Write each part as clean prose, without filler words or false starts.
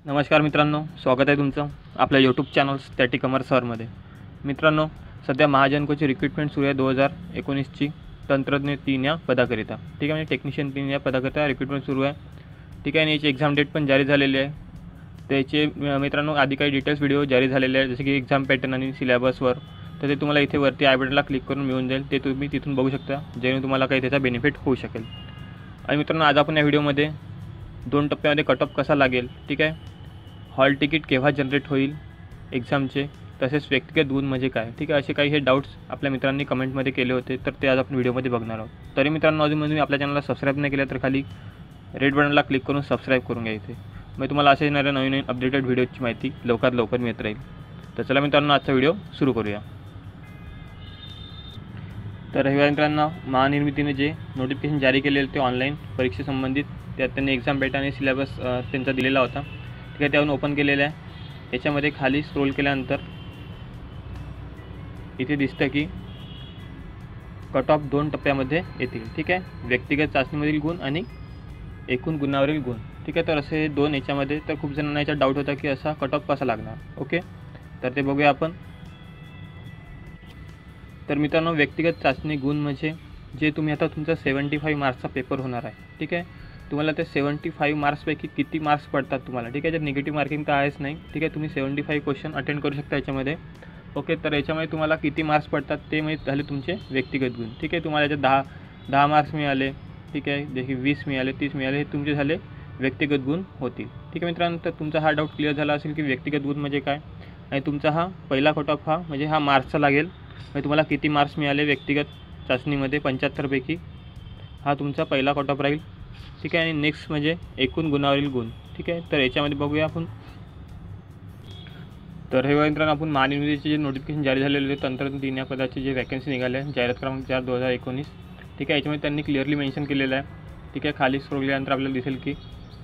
नमस्कार मित्रांनो, स्वागत आहे तुमचं आपल्या यूट्यूब चॅनल स्टॅटिक अमर सरमध्ये। मित्रांनो, सध्या महाजनकोची रिक्रुटमेंट सुरू आहे 2019ची तंत्रज्ञ 3 या पदाकरिता। ठीक आहे, म्हणजे टेक्निशियन 3 या पदाकरिता रिक्रुटमेंट सुरू आहे। ठीक आहे, आणि याची एक्झाम डेट पण जारी झालेली आहे। त्याचे मित्रांनो आधी काही डिटेल्स व्हिडिओ जारी झालेले आहेत, जसे की एक्झाम पॅटर्न आणि सिलेबसवर। तर ते तुम्हाला इथे वरती आय बटनला क्लिक करून मिळून जाईल, ते तुम्ही तिथून बघू शकता, जेणेकरून तुम्हाला काही त्याचा बेनिफिट होऊ शकेल। आणि मित्रांनो, आज आपण या व्हिडिओमध्ये 2 टप्प्यामध्ये कट ऑफ कसा लागेल, ठीक आहे, हॉल तिकीट केव्हा जनरेट होईल एक्झामचे, तसेच व्यक्तिगत गुण म्हणजे काय, ठीक आहे, असे काही हे डाऊट्स आपल्या मित्रांनी कमेंटमध्ये केले होते, तर ते आज आपण व्हिडिओमध्ये बघणार आहोत। तरी मित्रांनो, अजून तुम्ही आपल्या चॅनलला सबस्क्राईब नाही केलं तर खाली रेड बटनला क्लिक करून सबस्क्राईब करून घ्या इथे, मग तुम्हाला अशा येणाऱ्या नवीन अपडेटेड व्हिडिओची माहिती लवकरात लवकर मिळत राहील। तर चला मित्रांनो, आजचा व्हिडिओ सुरू करूया। तर हे मित्रांनो, महानिर्मितीने जे नोटिफिकेशन जारी केलेले ते ऑनलाईन परीक्षेसंबंधित, त्यात त्यांनी एक्झाम पॅटर्न आणि सिलेबस त्यांचा दिलेला होता। ठीक आहे, त्यावरून ओपन केलेलं आहे। याच्यामध्ये खाली स्क्रोल केल्यानंतर इथे दिसतं की कट ऑफ 2 टप्प्यामध्ये येतील। ठीक आहे, व्यक्तिगत चाचणीमधील गुण आणि एकूण गुणावरील गुण। ठीक आहे, तर असे 2 याच्यामध्ये, तर खूप जणांना याचा डाऊट होता की असा कट ऑफ कसा लागणार। ओके, तर ते बघूया आपण। तर मित्रांनो, व्यक्तिगत चाचणी गुण म्हणजे जे तुम्ही आता तुमचा 75 मार्क्सचा पेपर होणार आहे। ठीक आहे, तुम्हाला ते 75 मार्क्सपैकी किती मार्क्स पडतात तुम्हाला, ठीक आहे, तर निगेटिव्ह मार्किंग तर आहेच नाही। ठीक आहे, तुम्ही 75 क्वेश्चन अटेंड करू शकता याच्यामध्ये। ओके, तर याच्यामध्ये तुम्हाला किती मार्क्स पडतात ते माहीत झाले तुमचे व्यक्तिगत गुण। ठीक आहे, तुम्हाला याच्यात 10 मार्क्स मिळाले, ठीक आहे, जसे 20 मिळाले, 30 मिळाले, हे तुमचे झाले व्यक्तिगत गुण होतील। ठीक आहे मित्रांनो, तर तुमचा हा डाऊट क्लिअर झाला असेल की व्यक्तिगत गुण म्हणजे काय, आणि तुमचा हा पहिला कट ऑफ हा म्हणजे हा मार्क्सचा लागेल, म्हणजे तुम्हाला किती मार्क्स मिळाले व्यक्तिगत चाचणीमध्ये 75 पैकी, हा तुमचा पहिला कट ऑफ राहील। ठीक आहे, आणि नेक्स्ट म्हणजे एकूण गुणावरील गुण। ठीक आहे, तर याच्यामध्ये बघूया आपण। तर हे मित्रांनो, आपण महानिर्मितीचे जे नोटिफिकेशन जारी झालेले तंत्रज्ञ 3 या पदाची जे वॅकन्सी निघाले आहे, जाहिरात क्रमांक 4 2019। ठीक आहे, याच्यामध्ये त्यांनी क्लिअरली मेन्शन केलेलं आहे। ठीक आहे, खाली स्क्रोल केल्यानंतर आपल्याला दिसेल की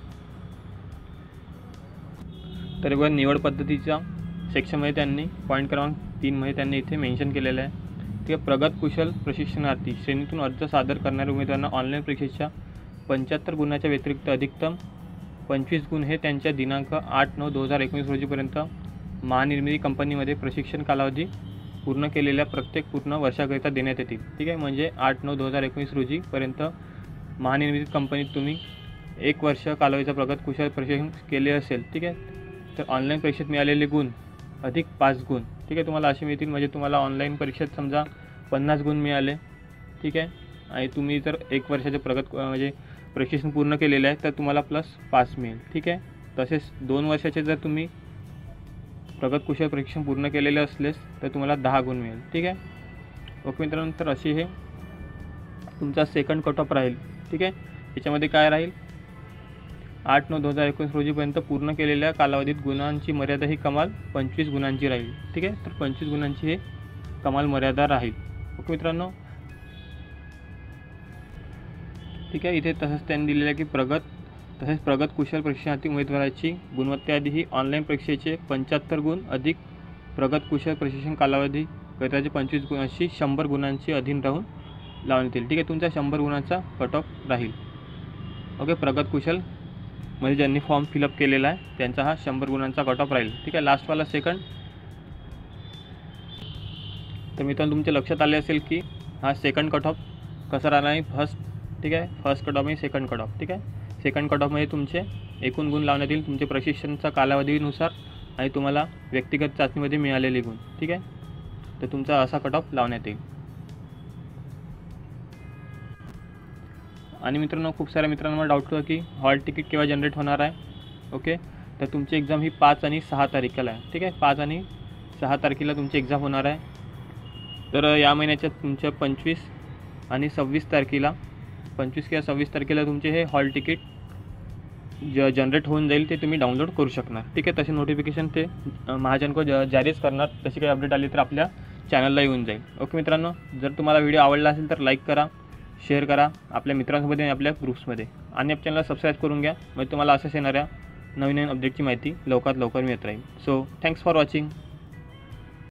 तर बघा, निवड पद्धतीच्या सेक्शनमध्ये त्यांनी पॉईंट क्रमांक 3 मध्ये त्यांनी इथे मेन्शन केलेलं आहे। ठीक आहे, प्रगत कुशल प्रशिक्षणार्थी श्रेणीतून अर्ज सादर करणाऱ्या उमेदवारांना ऑनलाईन परीक्षेच्या 75 गुणाच्या व्यतिरिक्त अधिकतम 25 गुण हे त्यांच्या दिनांक 8/9/2019 रोजीपर्यंत महानिर्मिती कंपनीमध्ये प्रशिक्षण कालावधी पूर्ण केलेल्या प्रत्येक पूर्ण वर्षाकरिता देण्यात येतील। ठीक आहे, म्हणजे 8/9/2019 रोजीपर्यंत महानिर्मिती कंपनीत तुम्ही 1 वर्ष कालावधीचा प्रगत कुशल प्रशिक्षण केले असेल, ठीक आहे, तर ऑनलाईन परीक्षेत मिळालेले गुण अधिक 5 गुण, ठीक आहे, तुम्हाला असे मिळतील। म्हणजे तुम्हाला ऑनलाईन परीक्षेत समजा 50 गुण मिळाले, ठीक आहे, आणि तुम्ही जर 1 वर्षाचे प्रगत म्हणजे प्रशिक्षण पूर्ण केलेलं आहे तर तुम्हाला +5 मिळेल। ठीक आहे, तसेच 2 वर्षाचे जर तुम्ही प्रगत कुशल प्रशिक्षण पूर्ण केलेले असलेस तर तुम्हाला 10 गुण मिळेल। ठीक आहे, ओके मित्रांनो, तर अशी हे तुमचा सेकंड कट ऑफ राहील। ठीक आहे, याच्यामध्ये काय राहील, 8/9/2019 रोजीपर्यंत पूर्ण केलेल्या कालावधीत गुणांची मर्यादा ही कमाल 25 गुणांची राहील। ठीक आहे, तर 25 गुणांची हे कमाल मर्यादा राहील। ओके मित्रांनो, ठीक आहे, इथे तसंच त्यांनी दिलेलं आहे की प्रगत कुशल प्रशिक्षणार्थी उमेदवाराची गुणवत्ता आधी ही ऑनलाईन परीक्षेचे 75 गुण अधिक प्रगत कुशल प्रशिक्षण कालावधी करिताचे 25 गुण अशी 100 गुणांची अधीन राहून लावण्यात येईल। ठीक आहे, तुमचा 100 गुणांचा कट ऑफ राहील। ओके, प्रगत कुशल म्हणजे ज्यांनी फॉर्म फिलअप केलेला आहे त्यांचा हा 100 गुणांचा कट ऑफ राहील। ठीक आहे, लास्टवाला सेकंड। तर मित्रांनो, तुमच्या लक्षात आले असेल की हा सेकंड कट ऑफ कसा राहणार आहे, फर्स्ट। ठीक आहे, फर्स्ट कट ऑफ आणि सेकंड कट ऑफ। ठीक आहे, सेकंड कट ऑफमध्ये तुमचे एकूण गुण लावण्यात येईल तुमचे प्रशिक्षणाचा कालावधीनुसार आणि तुम्हाला व्यक्तिगत चाचणीमध्ये मिळालेले गुण। ठीक आहे, तर तुमचा असा कट ऑफ लावण्यात येईल। आणि मित्रांनो, खूप साऱ्या मित्रांना मला डाऊट होता की हॉल तिकीट केव्हा जनरेट होणार आहे। ओके, तर तुमची एक्झाम ही 5 आणि 6 तारखेला आहे। ठीक आहे, 5 आणि 6 तारखेला तुमची एक्झाम होणार आहे। तर या महिन्याच्या तुमच्या 25 आणि 26 तारखेला 25 किंवा 26 तारखेला तुमचे हे हॉल तिकीट जनरेट होऊन जाईल, ते तुम्ही डाउनलोड करू शकणार। ठीक आहे, तसे नोटिफिकेशन ते महाजनको जारीच करणार, तशी काही अपडेट आली तर आपल्या चॅनलला येऊन जाईल। ओके मित्रांनो, जर तुम्हाला व्हिडिओ आवडला असेल तर लाईक करा, शेअर करा आपल्या मित्रांसोबत आणि आपल्या ग्रुप्समध्ये, आणि आपल्या चॅनलला सबस्क्राईब करून घ्या, म्हणजे तुम्हाला असंच येणाऱ्या नवीन अपडेटची माहिती लवकरात लवकर मिळत राहील। So thanks for watching.